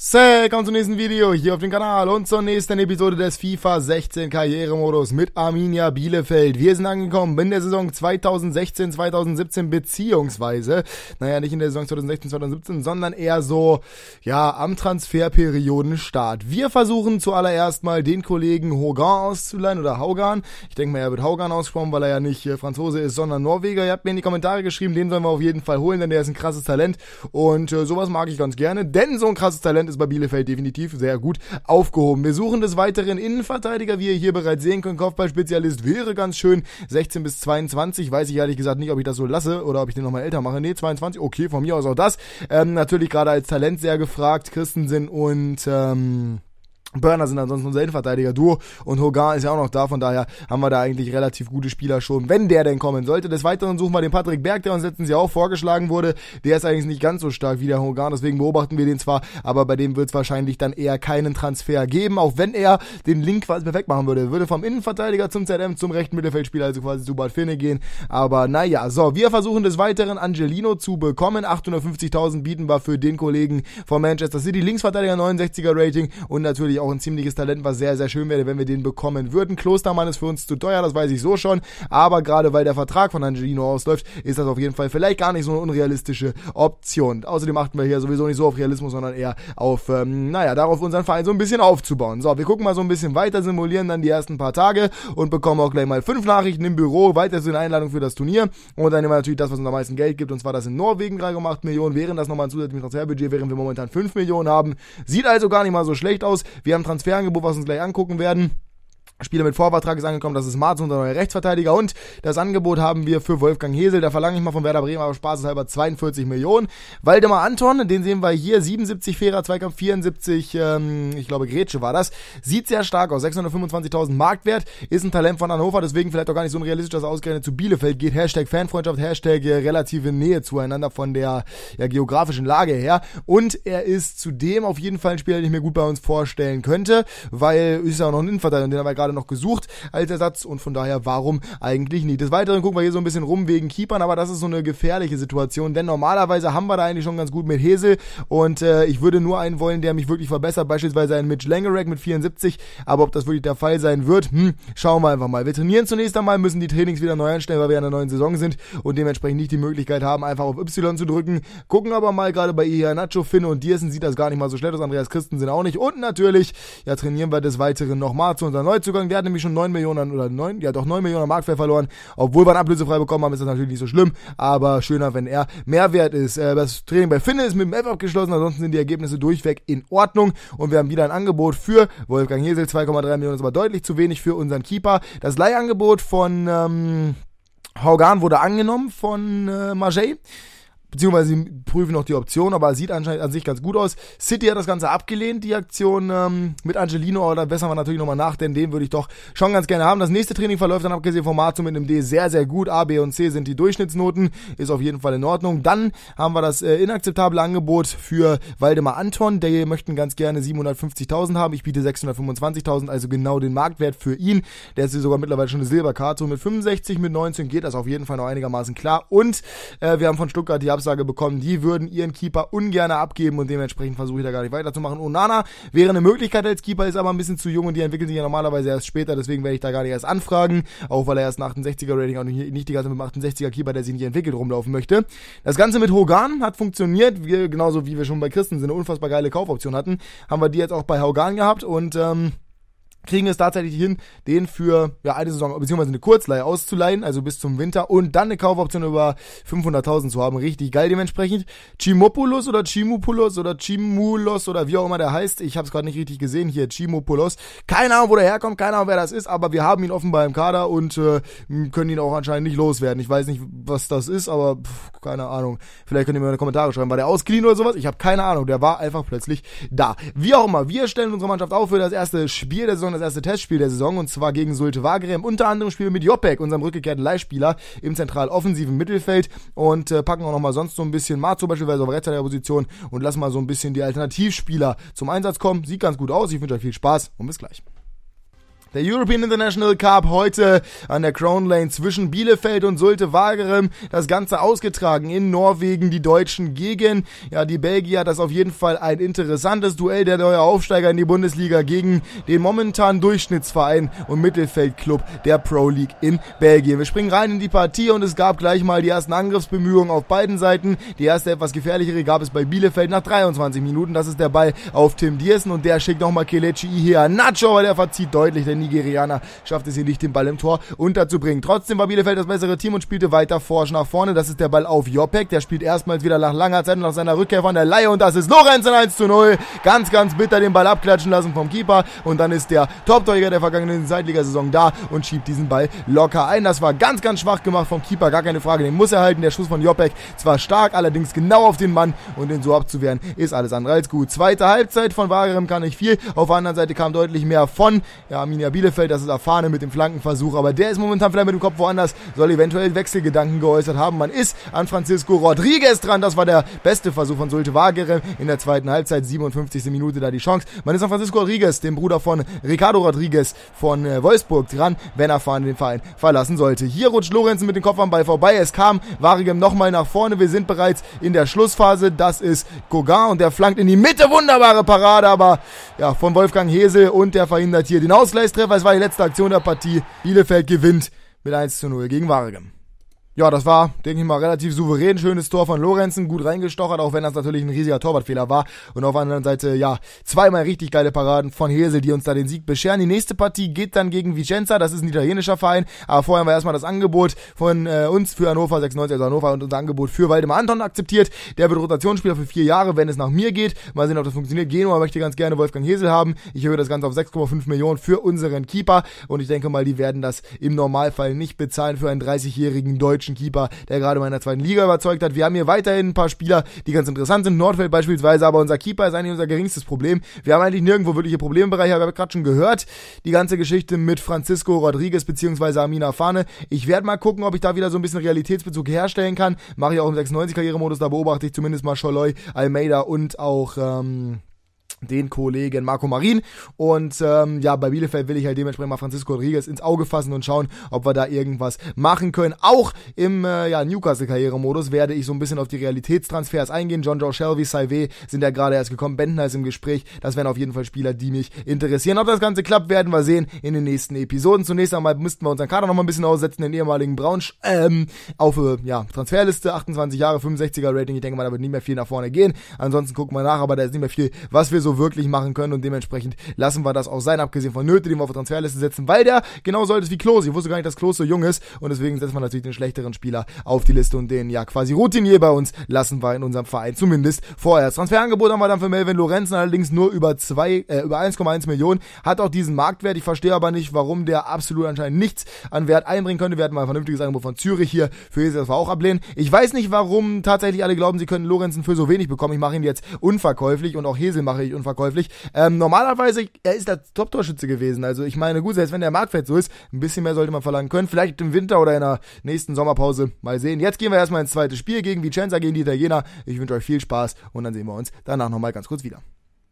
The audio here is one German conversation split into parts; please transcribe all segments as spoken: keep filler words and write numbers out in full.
Willkommen zum nächsten Video hier auf dem Kanal und zur nächsten Episode des FIFA sechzehn Karrieremodus mit Arminia Bielefeld. Wir sind angekommen in der Saison zweitausendsechzehn zweitausendsiebzehn, beziehungsweise, naja, nicht in der Saison zweitausendsechzehn zweitausendsiebzehn, sondern eher so, ja, am Transferperiodenstart. Wir versuchen zuallererst mal den Kollegen Hogan auszuleihen oder Haugan. Ich denke mal, er wird Haugan ausgesprochen, weil er ja nicht äh, Franzose ist, sondern Norweger. Ihr habt mir in die Kommentare geschrieben, den sollen wir auf jeden Fall holen, denn der ist ein krasses Talent und äh, sowas mag ich ganz gerne, denn so ein krasses Talent ist bei Bielefeld definitiv sehr gut aufgehoben. Wir suchen des Weiteren Innenverteidiger, wie ihr hier bereits sehen könnt. Kopfballspezialist wäre ganz schön. sechzehn bis zweiundzwanzig, weiß ich ehrlich gesagt nicht, ob ich das so lasse oder ob ich den nochmal älter mache. Ne, zweiundzwanzig, okay, von mir aus auch das. Ähm, natürlich gerade als Talent sehr gefragt. Christensen und ähm... Burner sind ansonsten unser Innenverteidiger-Duo und Hogan ist ja auch noch da, von daher haben wir da eigentlich relativ gute Spieler schon, wenn der denn kommen sollte. Des Weiteren suchen wir den Patrick Berg, der uns letztens ja auch vorgeschlagen wurde. Der ist eigentlich nicht ganz so stark wie der Hogan, deswegen beobachten wir den zwar, aber bei dem wird es wahrscheinlich dann eher keinen Transfer geben, auch wenn er den Link quasi perfekt machen würde. Würde vom Innenverteidiger zum Z M zum rechten Mittelfeldspieler, also quasi zu Bad Finne gehen, aber naja, so, wir versuchen des Weiteren Angelino zu bekommen. achthundertfünfzigtausend bieten wir für den Kollegen von Manchester City, Linksverteidiger, neunundsechziger Rating und natürlich auch ein ziemliches Talent, was sehr, sehr schön wäre, wenn wir den bekommen würden. Klostermann ist für uns zu teuer, das weiß ich so schon, aber gerade weil der Vertrag von Angelino ausläuft, ist das auf jeden Fall vielleicht gar nicht so eine unrealistische Option. Außerdem achten wir hier sowieso nicht so auf Realismus, sondern eher auf, ähm, naja, darauf unseren Verein so ein bisschen aufzubauen. So, wir gucken mal so ein bisschen weiter, simulieren dann die ersten paar Tage und bekommen auch gleich mal fünf Nachrichten im Büro, weiter zu den Einladungen für das Turnier und dann nehmen wir natürlich das, was uns am meisten Geld gibt, und zwar das in Norwegen drei Komma acht Millionen, während das nochmal ein zusätzliches Transferbudget, während wir momentan fünf Millionen haben. Sieht also gar nicht mal so schlecht aus. Wir haben Transferangebot, was wir uns gleich angucken werden. Spieler mit Vorvertrag ist angekommen, das ist Marz, unser neuer Rechtsverteidiger, und das Angebot haben wir für Wolfgang Hesel, da verlange ich mal von Werder Bremen, aber spaßeshalber zweiundvierzig Millionen. Waldemar Anton, den sehen wir hier, siebenundsiebzig fairer Zweikampf, vierundsiebzig, ähm, ich glaube Grätsche war das, sieht sehr stark aus, sechshundertfünfundzwanzigtausend Marktwert, ist ein Talent von Hannover, deswegen vielleicht auch gar nicht so unrealistisch, dass er ausgerechnet zu Bielefeld geht, Hashtag Fanfreundschaft, Hashtag äh, relative Nähe zueinander von der ja, geografischen Lage her, und er ist zudem auf jeden Fall ein Spieler, den ich mir gut bei uns vorstellen könnte, weil ist ja auch noch ein Innenverteidiger, den haben wir gerade noch gesucht als Ersatz, und von daher warum eigentlich nicht. Des Weiteren gucken wir hier so ein bisschen rum wegen Keepern, aber das ist so eine gefährliche Situation, denn normalerweise haben wir da eigentlich schon ganz gut mit Hesel, und äh, ich würde nur einen wollen, der mich wirklich verbessert, beispielsweise einen Mitch Langerack mit vierundsiebzig, aber ob das wirklich der Fall sein wird, hm, schauen wir einfach mal. Wir trainieren zunächst einmal, müssen die Trainings wieder neu einstellen, weil wir in der neuen Saison sind und dementsprechend nicht die Möglichkeit haben, einfach auf Y zu drücken, gucken aber mal gerade bei Iheanacho, Finn und Diersen sieht das gar nicht mal so schlecht aus, Andreas Christensen auch nicht, und natürlich, ja, trainieren wir des Weiteren nochmal zu unserem Neuzugang. Der hat nämlich schon neun Millionen oder neun, ja doch neun Millionen Marktwert verloren. Obwohl wir ihn ablösefrei bekommen haben, ist das natürlich nicht so schlimm, aber schöner, wenn er Mehrwert ist. Äh, das Training bei Finne ist mit dem F abgeschlossen, ansonsten sind die Ergebnisse durchweg in Ordnung und wir haben wieder ein Angebot für Wolfgang Hesel, zwei Komma drei Millionen, ist aber deutlich zu wenig für unseren Keeper. Das Leihangebot von ähm, Haugan wurde angenommen von äh, Marseille. Beziehungsweise sie prüfen noch die Option, aber sieht anscheinend an sich ganz gut aus. City hat das Ganze abgelehnt, die Aktion ähm, mit Angelino, aber da bessern wir natürlich nochmal nach, denn den würde ich doch schon ganz gerne haben. Das nächste Training verläuft dann abgesehen vom Marzo mit einem D sehr, sehr gut. A, B und C sind die Durchschnittsnoten, ist auf jeden Fall in Ordnung. Dann haben wir das äh, inakzeptable Angebot für Waldemar Anton, der möchten ganz gerne siebenhundertfünfzigtausend haben. Ich biete sechshundertfünfundzwanzigtausend, also genau den Marktwert für ihn. Der ist sogar mittlerweile schon eine Silberkarte, mit fünfundsechzig, mit neunzehn geht das auf jeden Fall noch einigermaßen klar. Und äh, wir haben von Stuttgart die Absage bekommen, die würden ihren Keeper ungern abgeben und dementsprechend versuche ich da gar nicht weiterzumachen. Onana wäre eine Möglichkeit als Keeper, ist aber ein bisschen zu jung und die entwickeln sich ja normalerweise erst später, deswegen werde ich da gar nicht erst anfragen, auch weil er erst ein achtundsechziger Rating hat und nicht die ganze mit einem achtundsechziger Keeper, der sich nicht entwickelt, rumlaufen möchte. Das Ganze mit Hogan hat funktioniert, wir, genauso wie wir schon bei Christensen eine unfassbar geile Kaufoption hatten, haben wir die jetzt auch bei Hogan gehabt und ähm, kriegen es tatsächlich hin, den für ja eine Saison, beziehungsweise eine Kurzleihe auszuleihen, also bis zum Winter, und dann eine Kaufoption über fünfhunderttausend zu haben. Richtig geil dementsprechend. Chimopoulos oder Chimopoulos oder Chimulos oder wie auch immer der heißt, ich habe es gerade nicht richtig gesehen, hier Chimopoulos. Keine Ahnung, wo der herkommt, keine Ahnung, wer das ist, aber wir haben ihn offenbar im Kader und äh, können ihn auch anscheinend nicht loswerden. Ich weiß nicht, was das ist, aber pff, keine Ahnung. Vielleicht könnt ihr mir in die Kommentare schreiben, war der ausgeliehen oder sowas? Ich habe keine Ahnung, der war einfach plötzlich da. Wie auch immer, wir stellen unsere Mannschaft auf für das erste Spiel der Saison, das erste Testspiel der Saison, und zwar gegen Zulte Wagrem. Unter anderem spielen wir mit Jopek, unserem rückgekehrten Leihspieler, im zentral offensiven Mittelfeld, und äh, packen auch nochmal sonst so ein bisschen Marzo beispielsweise auf Rechtsverteidigerposition und lassen mal so ein bisschen die Alternativspieler zum Einsatz kommen. Sieht ganz gut aus, ich wünsche euch viel Spaß und bis gleich. Der European International Cup heute an der Crown Lane zwischen Bielefeld und Zulte Waregem. Das Ganze ausgetragen in Norwegen, die Deutschen gegen, ja, die Belgier. Das ist auf jeden Fall ein interessantes Duell, der neue Aufsteiger in die Bundesliga gegen den momentanen Durchschnittsverein und Mittelfeldclub der Pro League in Belgien. Wir springen rein in die Partie und es gab gleich mal die ersten Angriffsbemühungen auf beiden Seiten. Die erste etwas gefährlichere gab es bei Bielefeld nach dreiundzwanzig Minuten. Das ist der Ball auf Tim Diersen und der schickt nochmal Kelechi Iheanacho, aber der verzieht deutlich. Der Nigerianer schafft es hier nicht, den Ball im Tor unterzubringen. Trotzdem war Bielefeld das bessere Team und spielte weiter forsch nach vorne. Das ist der Ball auf Jopek. Der spielt erstmals wieder nach langer Zeit und nach seiner Rückkehr von der Leihe und das ist Lorenzen eins zu null. Ganz, ganz bitter den Ball abklatschen lassen vom Keeper und dann ist der Top-Torjäger der vergangenen Zweitligasaison da und schiebt diesen Ball locker ein. Das war ganz, ganz schwach gemacht vom Keeper, gar keine Frage. Den muss er halten. Der Schuss von Jopek zwar stark, allerdings genau auf den Mann und den so abzuwehren ist alles andere als gut. Zweite Halbzeit von Waregem kann nicht viel. Auf der anderen Seite kam deutlich mehr von ja, Arminia Bielefeld, das ist erfahren mit dem Flankenversuch, aber der ist momentan vielleicht mit dem Kopf woanders, soll eventuell Wechselgedanken geäußert haben. Man ist an Francisco Rodriguez dran, das war der beste Versuch von Zulte Waregem in der zweiten Halbzeit, siebenundfünfzigste Minute da die Chance. Man ist an Francisco Rodriguez, dem Bruder von Ricardo Rodriguez von äh, Wolfsburg, dran, wenn er fahren den Verein verlassen sollte. Hier rutscht Lorenzen mit dem Kopf am Ball vorbei, es kam Waregem nochmal nach vorne, wir sind bereits in der Schlussphase, das ist Gauguin und der flankt in die Mitte, wunderbare Parade, aber ja, von Wolfgang Hesel und der verhindert hier den Ausgleichstreffer. Es war die letzte Aktion der Partie. Bielefeld gewinnt mit eins zu null gegen Waregem. Ja, das war, denke ich mal, relativ souverän. Schönes Tor von Lorenzen, gut reingestochert, auch wenn das natürlich ein riesiger Torwartfehler war. Und auf der anderen Seite, ja, zweimal richtig geile Paraden von Hesel, die uns da den Sieg bescheren. Die nächste Partie geht dann gegen Vicenza, das ist ein italienischer Verein. Aber vorher haben wir erstmal das Angebot von äh, uns für Hannover sechsundneunzig, also Hannover und unser Angebot für Waldemar Anton akzeptiert. Der wird Rotationsspieler für vier Jahre, wenn es nach mir geht. Mal sehen, ob das funktioniert. Genua möchte ganz gerne Wolfgang Hesel haben. Ich erhöhe das Ganze auf sechs Komma fünf Millionen für unseren Keeper. Und ich denke mal, die werden das im Normalfall nicht bezahlen für einen dreißigjährigen deutschen Keeper, der gerade mal in der zweiten Liga überzeugt hat. Wir haben hier weiterhin ein paar Spieler, die ganz interessant sind. Nordfeld beispielsweise, aber unser Keeper ist eigentlich unser geringstes Problem. Wir haben eigentlich nirgendwo wirkliche Problembereiche, aber ich habe gerade schon gehört, die ganze Geschichte mit Francisco Rodriguez bzw. Amina Fane. Ich werde mal gucken, ob ich da wieder so ein bisschen Realitätsbezug herstellen kann. Mache ich auch im sechsundneunzig-Karrieremodus, da beobachte ich zumindest mal Scholloy, Almeida und auch ähm, den Kollegen Marco Marin und ähm, ja, bei Bielefeld will ich halt dementsprechend mal Francisco Rodriguez ins Auge fassen und schauen, ob wir da irgendwas machen können. Auch im äh, ja, Newcastle-Karrieremodus werde ich so ein bisschen auf die Realitätstransfers eingehen. John Joe Shelby, Saive sind ja gerade erst gekommen, Bentner ist im Gespräch. Das wären auf jeden Fall Spieler, die mich interessieren. Ob das Ganze klappt, werden wir sehen in den nächsten Episoden. Zunächst einmal müssten wir unseren Kader noch mal ein bisschen aussetzen, den ehemaligen Braunsch ähm, auf äh, ja, Transferliste, achtundzwanzig Jahre, fünfundsechziger Rating. Ich denke mal, da wird nicht mehr viel nach vorne gehen. Ansonsten gucken wir nach, aber da ist nicht mehr viel, was wir so wirklich machen können und dementsprechend lassen wir das auch sein, abgesehen von Nöte, den wir auf die Transferliste setzen, weil der genau so alt ist wie Klose. Ich wusste gar nicht, dass Klose so jung ist und deswegen setzt man natürlich den schlechteren Spieler auf die Liste und den ja quasi Routinier bei uns lassen wir in unserem Verein zumindest vorerst. Transferangebot haben wir dann für Melvin Lorenzen allerdings nur über zwei, äh, über eins Komma eins Millionen, hat auch diesen Marktwert. Ich verstehe aber nicht, warum der absolut anscheinend nichts an Wert einbringen könnte. Wir hatten mal ein vernünftiges Angebot von Zürich hier, für Hesel, das wir auch ablehnen. Ich weiß nicht, warum tatsächlich alle glauben, sie können Lorenzen für so wenig bekommen. Ich mache ihn jetzt unverkäuflich und auch Hesel mache ich unverkäuflich. Ähm, normalerweise, er ist der Top-Torschütze gewesen. Also ich meine, gut, selbst wenn der Marktwert so ist, ein bisschen mehr sollte man verlangen können. Vielleicht im Winter oder in der nächsten Sommerpause mal sehen. Jetzt gehen wir erstmal ins zweite Spiel gegen Vicenza, gegen die Italiener. Ich wünsche euch viel Spaß und dann sehen wir uns danach nochmal ganz kurz wieder.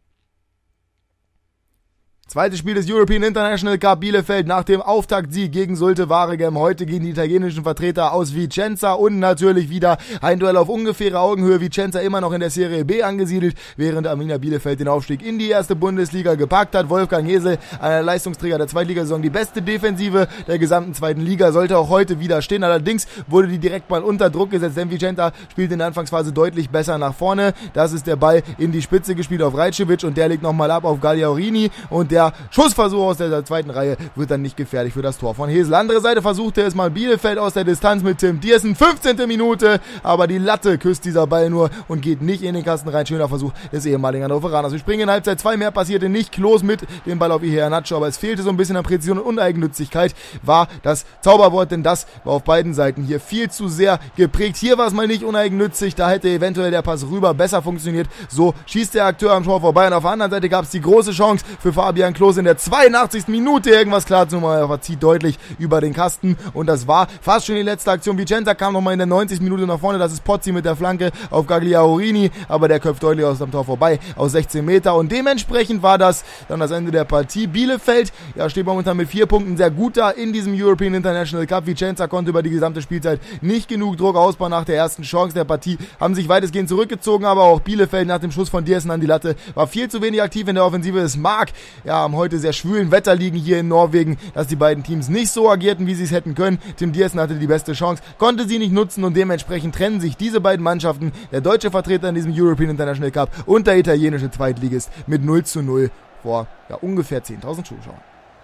Zweites Spiel des European International Cup Bielefeld nach dem Auftaktsieg gegen Zulte Waregem. Heute gegen die italienischen Vertreter aus Vicenza und natürlich wieder ein Duell auf ungefähre Augenhöhe. Vicenza immer noch in der Serie B angesiedelt, während Arminia Bielefeld den Aufstieg in die erste Bundesliga gepackt hat. Wolfgang Hesel, einer Leistungsträger der Zweitligasaison, die beste Defensive der gesamten zweiten Liga, sollte auch heute wieder stehen. Allerdings wurde die direkt mal unter Druck gesetzt, denn Vicenza spielt in der Anfangsphase deutlich besser nach vorne. Das ist der Ball in die Spitze gespielt auf Rajcevic und der legt nochmal ab auf Gagliarini und der Schussversuch aus der zweiten Reihe wird dann nicht gefährlich für das Tor von Hesel. Andere Seite versuchte es mal Bielefeld aus der Distanz mit Tim Diersen. fünfzehnte Minute, aber die Latte küsst dieser Ball nur und geht nicht in den Kasten rein. Schöner Versuch des ehemaligen Hannoveraners. Wir springen in Halbzeit zwei, mehr passierte nicht. Klos mit dem Ball auf Iheanacho, aber es fehlte so ein bisschen an Präzision und Uneigennützigkeit war das Zauberwort, denn das war auf beiden Seiten hier viel zu sehr geprägt. Hier war es mal nicht uneigennützig, da hätte eventuell der Pass rüber besser funktioniert. So schießt der Akteur am Tor vorbei und auf der anderen Seite gab es die große Chance für Fabian Klose in der zweiundachtzigsten Minute irgendwas klar zu machen, er zieht deutlich über den Kasten und das war fast schon die letzte Aktion. Vicenza kam nochmal in der neunzigsten Minute nach vorne, das ist Pozzi mit der Flanke auf Gagliarini, aber der köpft deutlich aus dem Tor vorbei, aus sechzehn Meter und dementsprechend war das dann das Ende der Partie. Bielefeld, ja, steht momentan mit vier Punkten sehr gut da in diesem European International Cup. Vicenza konnte über die gesamte Spielzeit nicht genug Druck ausbauen nach der ersten Chance der Partie, haben sich weitestgehend zurückgezogen, aber auch Bielefeld nach dem Schuss von Diersen an die Latte war viel zu wenig aktiv in der Offensive. Es mag ja am heute sehr schwülen Wetter liegen hier in Norwegen, dass die beiden Teams nicht so agierten, wie sie es hätten können. Tim Diersen hatte die beste Chance, konnte sie nicht nutzen und dementsprechend trennen sich diese beiden Mannschaften, der deutsche Vertreter in diesem European International Cup und der italienische Zweitligist mit null zu null vor ja, ungefähr zehntausend Zuschauern.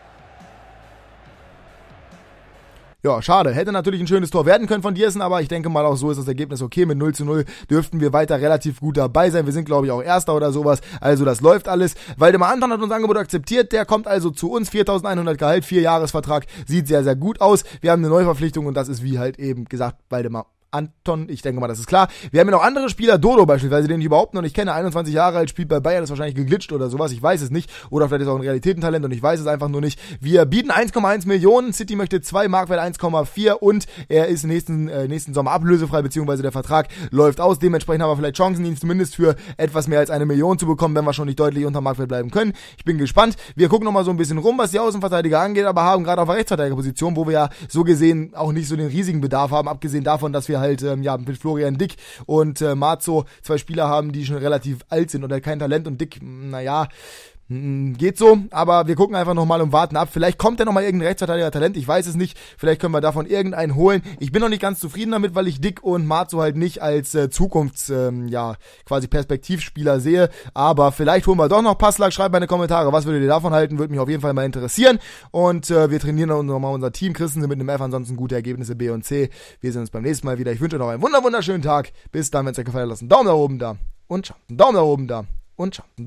Ja, schade. Hätte natürlich ein schönes Tor werden können von Diersen, aber ich denke mal auch so ist das Ergebnis okay. Mit null zu null dürften wir weiter relativ gut dabei sein. Wir sind, glaube ich, auch Erster oder sowas. Also das läuft alles. Waldemar Anton hat unser Angebot akzeptiert. Der kommt also zu uns. viertausendeinhundert Gehalt, vier Jahresvertrag. Sieht sehr, sehr gut aus. Wir haben eine Neuverpflichtung und das ist, wie halt eben gesagt, Waldemar Anton, ich denke mal, das ist klar. Wir haben ja noch andere Spieler, Dodo beispielsweise, den ich überhaupt noch nicht kenne, einundzwanzig Jahre alt, spielt bei Bayern, ist wahrscheinlich geglitscht oder sowas, ich weiß es nicht. Oder vielleicht ist er auch ein Realitätentalent und ich weiß es einfach nur nicht. Wir bieten eins Komma eins Millionen, City möchte zwei, Marktwert eins Komma vier und er ist nächsten, äh, nächsten Sommer ablösefrei, beziehungsweise der Vertrag läuft aus. Dementsprechend haben wir vielleicht Chancen, ihn zumindest für etwas mehr als eine Million zu bekommen, wenn wir schon nicht deutlich unter Marktwert bleiben können. Ich bin gespannt. Wir gucken nochmal so ein bisschen rum, was die Außenverteidiger angeht, aber haben gerade auf der Rechtsverteidigerposition, wo wir ja so gesehen auch nicht so den riesigen Bedarf haben, abgesehen davon, dass wir halt, ähm, ja, mit Florian Dick und äh, Marzo zwei Spieler haben, die schon relativ alt sind und halt kein Talent und Dick, naja, geht so, aber wir gucken einfach nochmal und warten ab. Vielleicht kommt ja nochmal irgendein Rechtsverteidiger-Talent, ich weiß es nicht. Vielleicht können wir davon irgendeinen holen. Ich bin noch nicht ganz zufrieden damit, weil ich Dick und Marzo halt nicht als äh, Zukunfts-, ähm, ja, quasi Perspektivspieler sehe. Aber vielleicht holen wir doch noch Passlack. Schreibt mal in die Kommentare, was würdet ihr davon halten? Würde mich auf jeden Fall mal interessieren. Und äh, wir trainieren dann nochmal unser Team. Christen sind mit einem F, ansonsten gute Ergebnisse B und C. Wir sehen uns beim nächsten Mal wieder. Ich wünsche euch noch einen wunder wunderschönen Tag. Bis dann, wenn es euch gefallen hat, lasst einen Daumen nach oben da und ciao. Einen Daumen nach oben da und ciao.